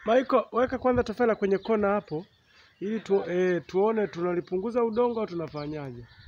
Michael, weka kwanza tofali kwenye kona hapo ili tuone tunalipunguza udongo au tunafanyaje.